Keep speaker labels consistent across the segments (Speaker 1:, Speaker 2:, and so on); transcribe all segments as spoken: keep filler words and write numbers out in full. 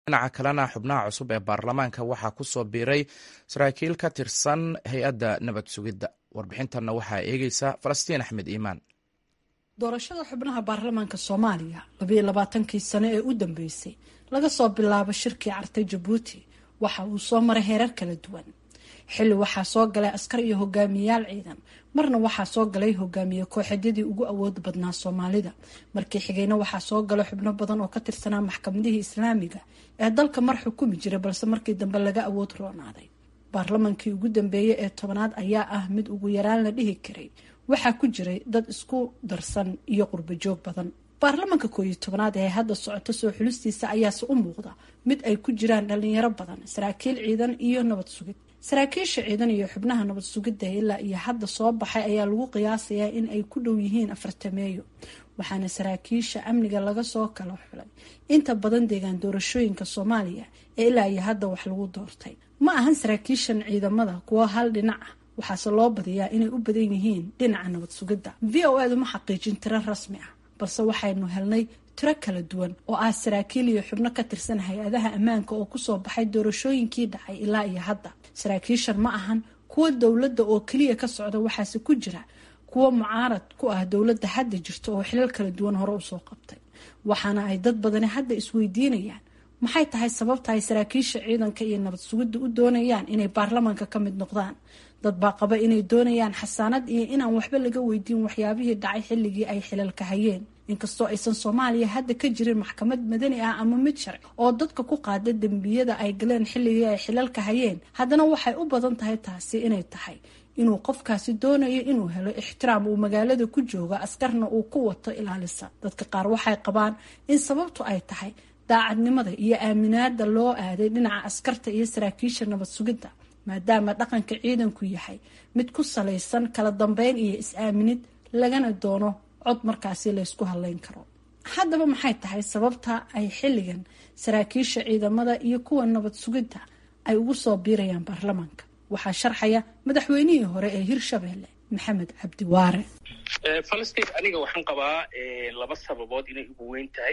Speaker 1: dhinaca kalena xubnaha cusub ee baarlamaanka waxaa ku soo biiray saraakiil ka tirsan hay-adda nabad sugidda. warbixintanna waxaa eegeysa falastiin axmed iimaan.
Speaker 2: doorashada xubnaha baarlamaanka soomaaliya labiyo labaatankii sano ee u dambeysay laga soo bilaabo shirkii cartay jabuuti waxa uu soo maray heerar kala duwan. xilli waxaa soo galay askar iyo hogaamiyayaal ciidan, marna waxaa soo galay hogaamiye kooxeedyadii ugu awood badnaa soomaalida. markii xigayna waxaa soo galay xubno badan oo ka tirsanaa maxkamadihii islaamiga ee dalka mar xukumi jiray, balse markii dambe laga awood roonaaday. baarlamaankii ugu dambeeyey ee tobanaad ayaa ah mid ugu yaraan la dhihi karay waxaa ku jiray dad isku darsan iyo qurbo joog badan. baarlamaanka koob iyo tobanaad ee hadda socoto soo xulistiisa ayaase u muuqda mid ay ku jiraan dhalinyaro badan, saraakiil ciidan iyo nabad sugid. saraakiisha ciidan iyo xubnaha nabad sugidda ilaa iyo hadda soo baxay ayaa lagu qiyaasayaa in ay ku dhow yihiin afartameeyo, waxaana saraakiisha amniga laga soo kala xulay inta badan deegaan doorashooyinka soomaaliya ee ilaa iyo hadda wax lagu doortay. ma ahan saraakiishan ciidamada kuwo hal dhinac ah, waxaase loo badiyaa inay u badan yihiin dhinaca nabad sugidda. v o edu ma xaqiijin tiro rasmi ah, balse waxaynu helnay tiro kala duwan oo ah saraakiil iyo xubno ka tirsan hay-adaha ammaanka oo kusoo baxay doorashooyinkii dhacay ilaa iyo hadda. saraakiishan ma ahan kuwo dowladda oo keliya ka socda, waxaase ku jira kuwo mucaarad ku ah dowladda hadda jirta oo xilal kala duwan hore usoo qabtay. waxaana ay dad badani hadda isweydiinayaan maxay tahay sababta ay saraakiisha ciidanka iyo nabad sugidda u doonayaan inay baarlamaanka ka mid noqdaan. dad baa qaba inay doonayaan xasaanad iyo inaan waxba laga weydiin waxyaabihii dhacay xilligii ay xilalka hayeen. inkastoo aysan soomaaliya hadda ka jirin maxkamad madani ah ama mid sharci oo dadka ku qaada dembiyada ay galeen xilligii ay xilalka hayeen, haddana waxay u badan tahay taasi inay tahay inuu qofkaasi doonayo inuu helo ixtiraam uu magaalada ku jooga, askarna uu ku wato ilaalisa. dadka qaar waxay qabaan in sababtu ay tahay daacadnimada iyo aaminaada loo aaday dhinaca askarta iyo saraakiisha nabad sugidda, maadaama dhaqanka ciidanku yahay mid ku salaysan kala dambeyn iyo is-aaminid, lagana doono cod markaasi laysku hadleyn karo. haddaba maxay tahay sababta ay xilligan saraakiisha ciidamada iyo kuwa nabad sugidda ay ugu soo biirayaan baarlamaanka? waxaa sharxaya madaxweynihii hore ee hirshabelle maxamed cabdi waare.
Speaker 3: falastiin, aniga waxaan qabaa laba sababood inay ugu weyn tahay.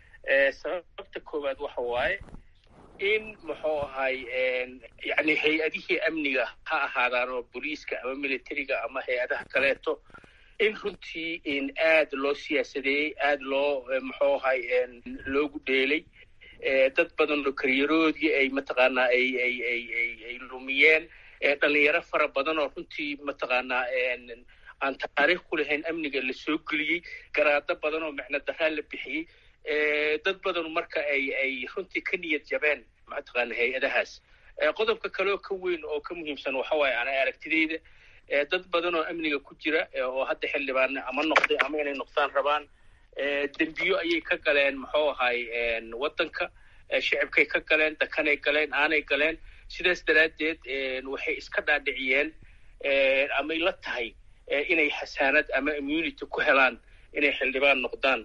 Speaker 3: sababta koowaad waxa waaye in muxuu ahay yani hay-adihii amniga ha ahaadaan oo booliiska ama militariga ama hay-adaha kaleeto, in runtii in aada loo siyaasadeeyey, aada loo muxuu ahay loogu dheelay. dad badan oo karyaroodii ay mataqaanaa ay ay ay ay ay lumiyeen. dhalinyaro fara badan oo runtii mataqaanaa aan taariikh ku lahayn amniga la soo geliyey, garaado badan oo macno daraa la bixiyey. dad badan marka ay ay runtii ka niyad jabeen mataqaana hay-adahaas. qodobka kale oo ka weyn oo ka muhiimsan waxa waaye ana aragtidayda dad badan oo amniga ku jira oo hadda xildhibaan ama noqday ama inay noqdaan rabaan, dembiyo ayay ka galeen muxuu ahay waddanka, shicibkay ka galeen, dakanay galeen, aanay galeen. sidaas daraaddeed waxay iska dhaadhiciyeen amay la tahay inay xasaanad ama immunity ku helaan inay xildhibaan noqdaan.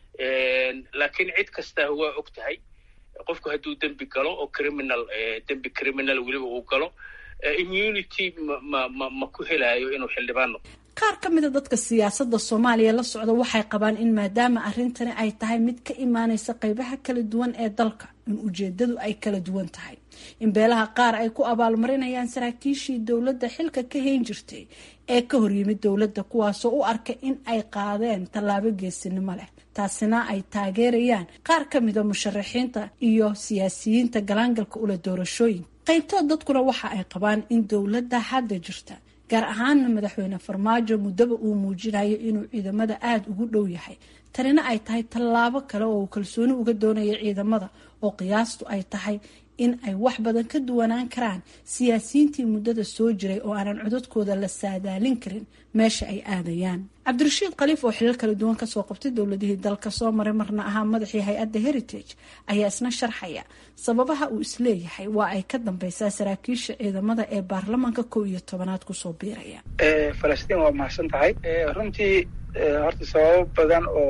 Speaker 3: laakiin cid kasta waa og tahay qofku hadduu dembi galo oo criminal dembi criminal weliba uu galo, immunity ma ma ma ku helaayo inuu xildhibaan noqdo.
Speaker 2: qaar ka mid a dadka siyaasadda soomaaliya la socda waxay qabaan in maadaama arrintani ay tahay mid ka imaanaysa qaybaha kala duwan ee dalka, in ujeedadu ay kala duwan tahay. in beelaha qaar ay ku abaalmarinayaan saraakiishii dowladda xilka ka hayn jirtay ee ka horyimid dowladda, kuwaasoo u arka in ay qaadeen tallaabo geesinimo leh. taasina ay taageerayaan qaar ka mida musharaxiinta iyo siyaasiyiinta galaangalka ula doorashooyin. qaybtood dadkuna waxa ay qabaan in dowladda hadda jirta, gaar ahaana madaxweyne farmaajo, muddaba uu muujinayo inuu ciidamada aada ugu dhow yahay. tanina ay tahay tallaabo kale oo uu kalsooni uga doonayo ciidamada, oo qiyaastu ay tahay in ay wax badan ka duwanaan karaan siyaasiyiintii muddada soo jiray oo aanan codadkooda la saadaalin karin meesha ay aadayaan. cabdirashiid khaliif oo xilal kala duwan kasoo qabtay dowladihii dalka soo maray, marna ahaa madaxii hay-adda heritage, ayaa isna sharxaya sababaha uu isleeyahay waa ay ka dambeysaa saraakiisha ciidamada ee baarlamaanka kow iyo tobanaad kusoo biiraya.
Speaker 4: falastiin waa mahadsan tahay. runtii horta sababo badan oo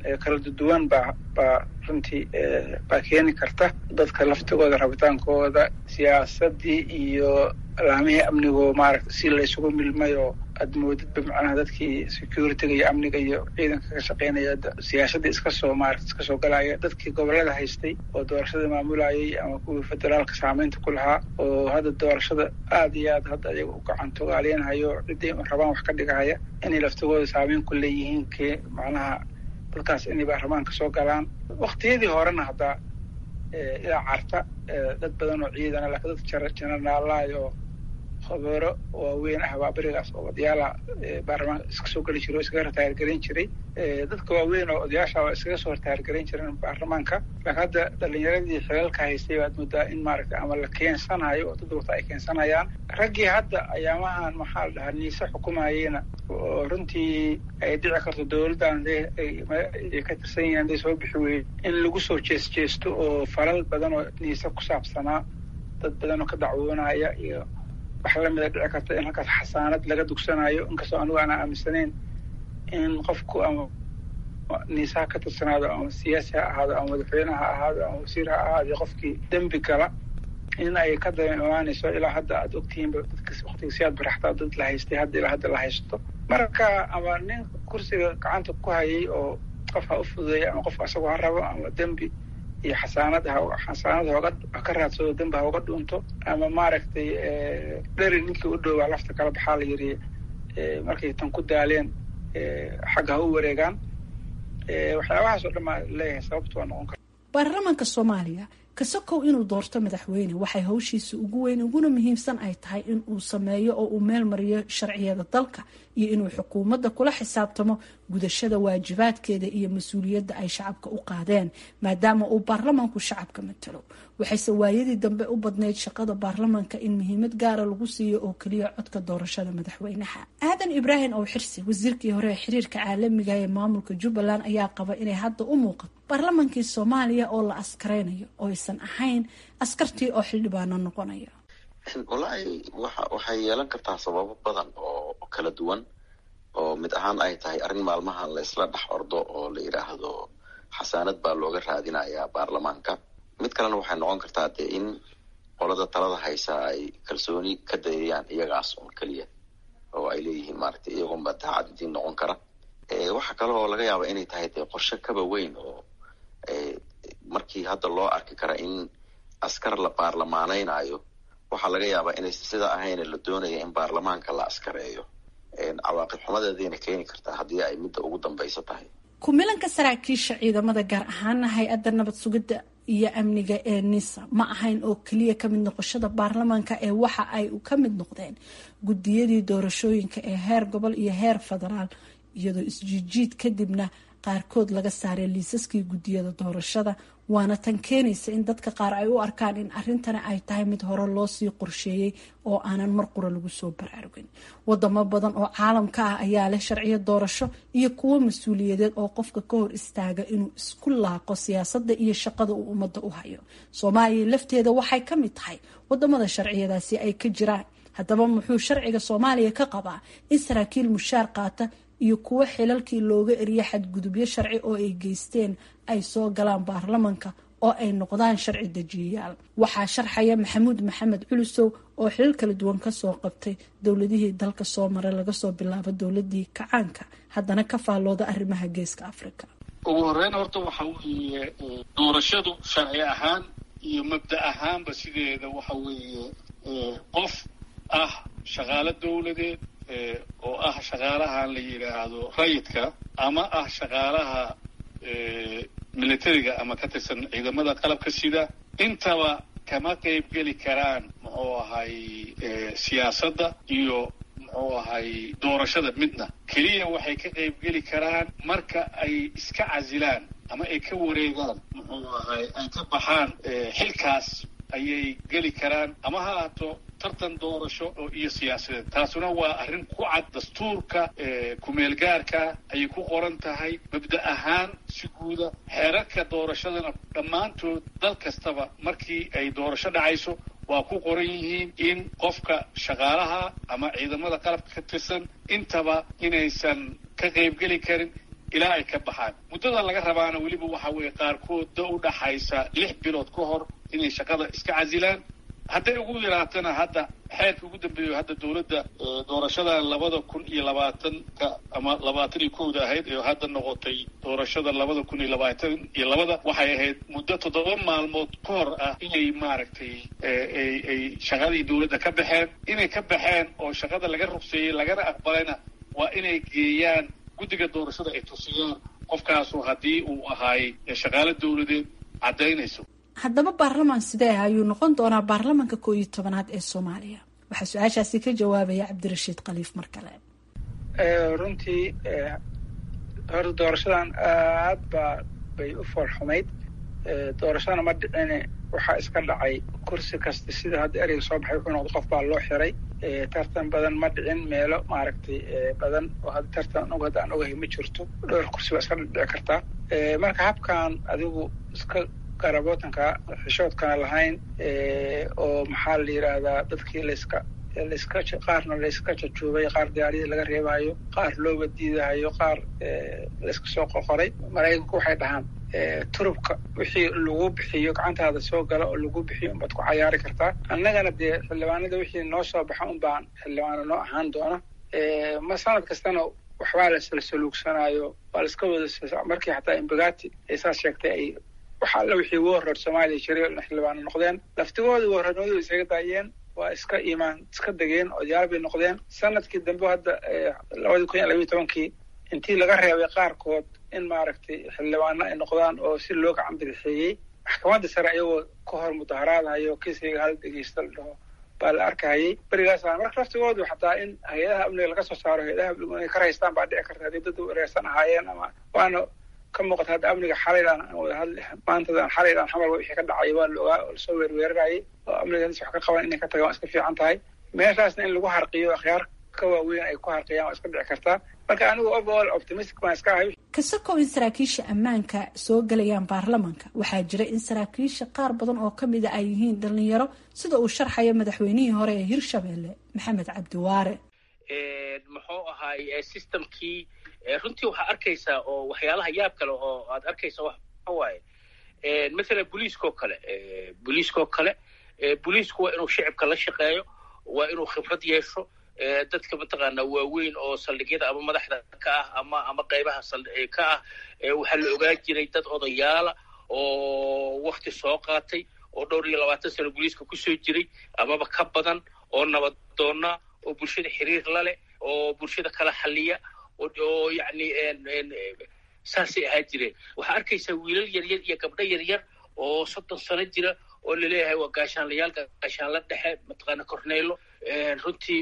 Speaker 4: kala duwan baa baa runtii baa keeni karta dadka laftigooda rabitaankooda siyaasadii iyo laamihii amnigo maaragta si la isugu milmayo aad moodidba macnaha dadkii securityga iyo amniga iyo ciidanka ka shaqeynaya siyaasadda iska soo maaragta iska soo galaya dadkii gobolada haystay oo doorashada maamulayay ama kuwii federaalka saameynta ku lahaa oo hadda doorashada aad iyo aad hadda ayaga u gacan togaaleenhayo ciddii rabaan wax ka dhigahaya inay laftigooda saameyn ku leeyihiin ke macnaha dadkaas inay baarlamaanka soo galaan waqtiyadii horena hadda ilaa carta dad badan oo ciidana laakiin dad jenaraalayo khabeero waaweyn ah baa berigaas oo odayaala baarlamaanka iska soo geli jiray oo iskaga ritaayargelin jiray dadka waaweyn oo odayaasha waa iskaga soo ritaayargelin jireen baarlamaanka laakiin hadda dhalinyaradii xilalka haystay baad moodaa in maaragta ama la keensanayo oo dad wata ay keensanayaan raggii hadda ayaamahan maxaa la dhahaa niise xukumayeyna oo runtii ay dhici karto dowladdan ay ka tirsan yihiin hadday soo bixi weyey in lagu soo jees jeesto oo falal badan oo niise ku saabsanaa dad badan oo ka dacwoonaya iyo waxa lamida dhici karta in halkaas xasaanad laga dugsanayo inkastoo anigu aanaa aaminsanayn in qofku ama niisaha ka tirsanaado ama siyaasi ha ahaado ama madaxweyne ha ahaado ama wasiir ha ahaado qofkii dembi gala in ay ka daba imaanayso ilaa hadda aad ogtihiinba dadka waqtiga si aad baraxtaa dad la haystay hadda ilaa hadda la haysto marka ama nin kursiga gacanta ku hayay oo qof ha u fududeeya ama qof asagoo ha rabo ama dembi iyo xasaanad xasaanad hooga ka raadsado dembi ha uga dhunto ama maaragtay dheri ninkii u dhowaa lafta kala baxaa la yidhi markay tan ku daaleen xagga ha u wareegaan waxyaabahaas oo dhan maa leeyahay sababtu waa noqon kara
Speaker 2: baarlamaanka soomaaliya kasakow inuu doorto madaxweyne waxay hawshiisa ugu weyn uguna muhiimsan ay tahay in uu sameeyo oo uu meel mariyo sharciyada dalka iyo inuu xukuumadda kula xisaabtamo gudashada waajibaadkeeda iyo mas-uuliyadda ay shacabka u qaadeen maadaama uu baarlamaanku shacabka matalo waxayse waayadii dambe u badnayd shaqada baarlamaanka in muhiimad gaara lagu siiyo oo keliya codka doorashada madaxweynaha aadan ibraahim ow xirsi wasiirkii hore ee xiriirka caalamiga ee maamulka jubbaland ayaa qaba inay hadda u muuqato baarlamaankii soomaaliya oo la askareynayo oo aysan ahayn askartii oo xildhibaano noqonaya
Speaker 5: wallaahi waxa waxay yeelan kartaa sababo badan oo kala duwan oo mid ahaan ay tahay arrin maalmahan la isla dhex ordo oo la yidhaahdo xasaanad baa looga raadinayaa baarlamaanka mid kalena waxay noqon kartaa dee in qolada talada haysa ay kalsooni ka dayayaan iyagaas oo keliya oo ay leeyihiin maaragtay iyagoonba daacadintiin noqon kara waxa kale oo laga yaaba inay tahay dee qorshe kaba weyn oo markii hadda loo arki kara in askar la baarlamaanaynayo waxaa laga yaabaa inaysa sida ahayna la doonaya in baarlamaanka la askareeyo cawaaqib xumadeedayna keeni kartaa haddii ay midda ugu dambaysa tahay
Speaker 2: ku-milanka saraakiisha ciidamada gaar ahaana hay-adda nabad sugidda iyo amniga ee nisa ma ahayn oo keliya kamid noqoshada baarlamaanka ee waxa ay ka mid noqdeen guddiyadii doorashooyinka ee heer gobol iyo heer federaal iyadoo isjiijiid kadibna qaarkood laga saaray liisaskii guddiyada doorashada waana tan keenaysa in dadka qaar ay u arkaan in arrintani ay tahay mid hore loo sii qorsheeyey oo aanan mar qura lagu soo baraarugin wadamo badan oo caalamka ah ayaa leh sharciyo doorasho iyo kuwo mas-uuliyadeed oo qofka ka hor istaaga inuu isku laaqo siyaasadda iyo shaqada uu ummadda u hayo soomaaliya lafteeda waxay ka mid tahay wadamada sharciyadaasi ay ka jiraan haddaba muxuu sharciga soomaaliya ka qabaa in saraakiil mushaar qaata iyo kuwo xilalkii looga eriya xadgudubyo sharci oo ay geysteen ay soo galaan baarlamanka oo ay noqdaan sharci dejiyayaal waxaa sharxaya maxamuud maxamed culusow oo xilal kala duwan kasoo qabtay dowladihii dalka soo maray laga soo bilaabo dowladii kacaanka haddana ka faallooda arrimaha geeska africa
Speaker 6: ugu horeyn horta waxa weeye doorashadu sharci ahaan iyo mabda ahaanba sideeda waxa weeye qof ah shaqaalo dowladeed oo ah shaqaalahan la yidhaahdo rayidka ama ah shaqaalaha militariga ama ka tirsan ciidamada qalabka sida intaba kama qayb geli karaan muxuu ahay siyaasadda iyo muxuu ahay doorashada midna keliya waxay ka qayb geli karaan marka ay iska casilaan ama ay ka wareegaan muxuu ahay ay ka baxaan xilkaas ayay geli karaan ama ha ahaato tartan doorasho oo iyo siyaasadeed taasuna waa arrin ku cad dastuurka kumeelgaarka ayay ku qoran tahay mabda ahaan si guuda xeerarka doorashadana dhammaantood dal kastaba markii ay doorasho dhacayso waa ku qoran yihiin in qofka shaqaalaha ama ciidamada qalabka ka tirsan intaba inaysan ka qaybgeli karin ilaa ay ka baxaan. muddada laga rabaana weliba waxa weeye qaarkood da u dhaxaysa lix bilood ka hor inay shaqada iska casilaan. hadday ugu yaraatana hadda xeerka ugu dambeeyo hadda dawladda doorashada labada kun iyo labaatanka ama labaatan iyo kowda ahayd ee hadda noqotay doorashada labada kun iyo labaatan iyo labada waxay ahayd muddo toddoba maalmood ka hor ah inay maaragtay ay ay shaqadii dawladda ka baxeen inay ka baxeen oo shaqada laga ruqseeyey lagana aqbalayna waa inay geeyaan guddiga doorashada ay tusiyaan qofkaasu haddii uu ahaay shaqaale dawladeed caddaynayso.
Speaker 2: haddaba baarlamaan sidee ah ayuu noqon doonaa baarlamaanka koo iyo tobanaad ee soomaaliya? waxaa su-aashaasi ka jawaabaya cabdirashiid khaliif mar kale.
Speaker 4: runtii horta doorashadan aad baa bay u foolxumayd. doorashadana ma dhicine waxaa iska dhacay kursi kasta sida hadda ereyga soo baxay wuxuu noqday qof baa loo xiray. tartan badan ma dhicin meelo maaragtay badan oo hadda tartan og hadda aan ogahay ma jirto. dhowr kursi baa iska dhici kartaa. marka habkan adigu iska garabootanka xishoodkana lahayn oo maxaa la yidhaahdaa dadkii layska layska qaarna layska jajuubay, qaar diyaariyada laga reebayo, qaar looba diidahayo, qaar layska soo qoqoray. maraykanku waxay dhahaan turubka wixii lagu bixiyo gacantaada soo gala oo lagu bixiyo unbaad ku cayaari kartaa. annagana dee xildhibaanada wixii noo soo baxa un baan xildhibaano noo ahaan doona. ma sanad kastana waxbaa lasla saluugsanayo waa la iska wada markii xataa imbagati ay saas sheegtay ay waxa alla wixii ugu horreer soomaaliya jiray xildhibaano noqdeen. laftigooda warranoodu isaga daayeen, waa iska iimaan iska degeen oo diyaar bay noqdeen. sanadkii dambe hadda labadii kun iyo labayo tobankii intii laga reebay qaarkood in maaragtay xildhibaano ay noqdaan oo si loo gacan bidixeeyey maxkamadda sare ayagoo ka hor mudaharaadahayo kiisayga hal dhegeysta la dhaho baa la arkahayay. berigaasa marka laftigoodu xataa in hay-adaha amniga laga soo saaro hay-adaha amnigu inay ka raystaan baa dhici karta haddii dad wareersan ahaayeen ama waana ka muuqata hadda amniga xalaylaan aan wada hadli maantadan xalaylaan xamal wixii ka dhacay waa la ogaa oo lasoo weerweerarayay oo amniga wax ka qaban inay ka tagaan waa iska fiican tahay. meeshaasna in lagu harqiyo akhyaar ka waaweyn ay ku harqiyaan waa iska dhici kartaa. marka anigu overall optimistic baan iska ahay.
Speaker 2: kasakow in saraakiisha ammaanka soo gelayaan baarlamaanka waxaa jira in saraakiisha qaar badan oo kamid a ay yihiin dhalinyaro sida uu sharxayo madaxweynihii hore ee hirshabelle maxamed cabdiwaare.
Speaker 3: muxuu ahaay systemkii runtii waxaa arkaysaa oo waxyaalaha yaab kale oo aad arkaysa waxa waaye mathalan booliiskoo kale booliiskoo kale booliisku waa inuu shicibka la shaqeeyo, waa inuu khibrad yeesho. dadka mataqaanaa waaweyn oo saldhigyada ama madaxda ka ah ama ama qaybaha ka ah waxaa la ogaa jiray dad odayaala oo wakti soo qaatay oo dhowr iyo labaatan sano booliiska kusoo jiray amaba ka badan oo nabadoona oo bulshada xiriir la leh oo bulshada kala xaliya oo yacni saasay ahaa jireen. waxaa arkaysaa wiilal yaryar iyo gabdho yaryar oo soddon sano jira oo laleeyahay waa gaashaanlayaal gaashaanla dhexe mataqaana corneylo. runtii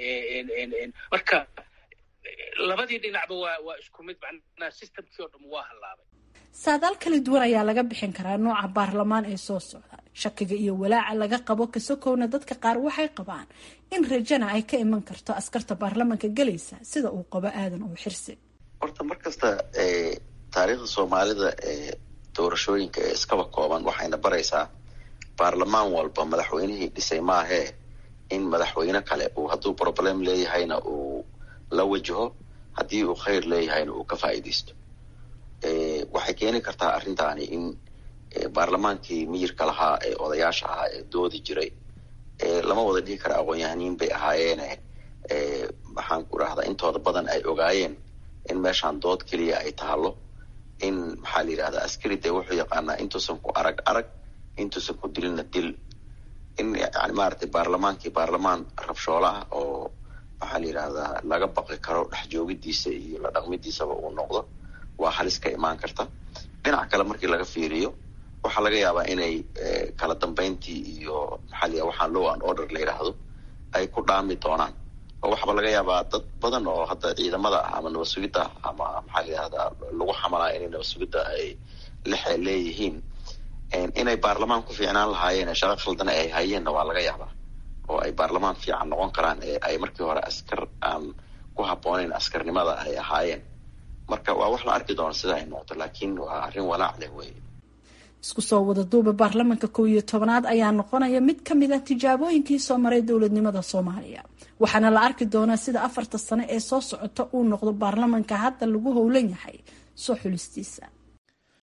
Speaker 3: marka labadii dhinacba waa waa isku mid, macnaha systemkii oo dhan waa hallaabay.
Speaker 2: saadaal kala duwan ayaa laga bixin karaa nooca baarlamaan ee soo socda. shakiga iyo walaaca laga qabo kasokowna dadka qaar waxay qabaan in rajana ay ka iman karto askarta baarlamaanka gelaysa sida uu qabo aadan uu xirsi.
Speaker 5: horta mar kasta taariikhda soomaalida ee doorashooyinka ee iskaba kooban waxayna baraysaa baarlamaan walba madaxweynihii dhisay maahee in madaxweyne kale uu hadduu problem leeyahayna uu la wajaho, haddii uu khayr leeyahayna uu ka faa'iidaysto. waxay keeni kartaa arrintaani in baarlamaankii miyirka lahaa ee odayaasha ahaa ee doodi jiray lama wada dhihi kara aqoon-yahaniin bay ahaayeene maxaan ku rahdaa intooda badan ay ogaayeen in meeshaan dood keliya ay taalo. in maxaa la yidhahdaa askari dee wuxuu yaqaanaa intuusan ku arag arag intuusan ku dilina dil. in yani maaragtay baarlamaankii baarlamaan rabshoola ah oo maxaa la yidhahdaa laga baqi karo dhex joogidiisa iyo la dhaqmidiisaba uu noqdo waa halis ka imaan karta. dhinaca kale markii laga fiiriyo waxaa laga yaabaa inay kala dambeyntii iyo maxaa la yidhahdaa waxaan law and order la yidhaahdo ay ku dhaami doonaan. oo waxaba laga yaabaa dad badan oo hadda ciidamada ah ama nabad sugidda ama maxaa la yidhahdaa lagu xamalaa inay nabad sugidda ay lexe leeyihiin inay baarlamaan ku fiicnaan lahaayeen shaqo khaldana ay hayeenna waa laga yaabaa oo ay baarlamaan fiican noqon karaan ee ay markii hore askar aan ku habboonayn askarnimada ay ahaayeen. marka waa wax la arki doono sida ay noqoto, laakiin waa arrin walaac leh wey.
Speaker 2: isku soo wada duuba baarlamanka kow iyo tobanaad ayaa noqonaya mid ka mid ah tijaabooyinkii soo maray dowladnimada soomaaliya waxaana la arki doonaa sida afarta sano ee soo socota uu noqdo baarlamanka hadda lagu howlan yahay soo xulistiisa.